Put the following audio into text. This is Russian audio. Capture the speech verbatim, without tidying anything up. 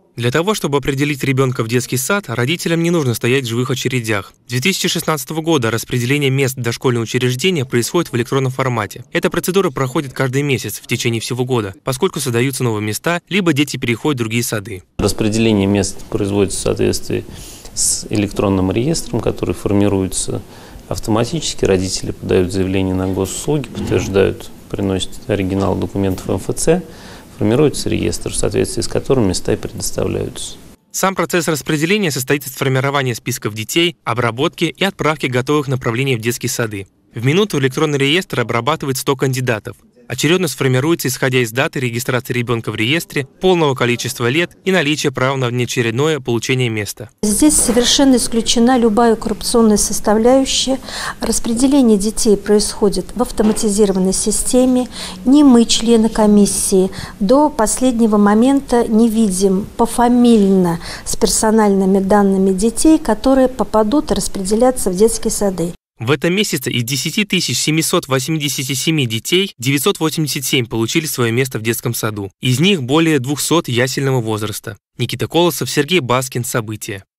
Для того, чтобы определить ребенка в детский сад, родителям не нужно стоять в живых очередях. С две тысячи шестнадцатого года распределение мест в дошкольные учреждения происходит в электронном формате. Эта процедура проходит каждый месяц в течение всего года, поскольку создаются новые места, либо дети переходят в другие сады. Распределение мест производится в соответствии с электронным реестром, который формируется автоматически. Родители подают заявление на госуслуги, подтверждают, приносят оригинал документов эм эф цэ, формируется реестр, в соответствии с которым места и предоставляются. Сам процесс распределения состоит из формирования списков детей, обработки и отправки готовых направлений в детские сады. В минуту электронный реестр обрабатывает сто кандидатов. Очередность формируется, исходя из даты регистрации ребенка в реестре, полного количества лет и наличия права на внеочередное получение места. Здесь совершенно исключена любая коррупционная составляющая. Распределение детей происходит в автоматизированной системе. Ни мы, члены комиссии, до последнего момента не видим пофамильно с персональными данными детей, которые попадут распределяться в детские сады. В этом месяце из десяти тысяч семисот восьмидесяти семи детей девятьсот восемьдесят семь получили свое место в детском саду. Из них более двухсот ясельного возраста. Никита Колосов, Сергей Баскин. События.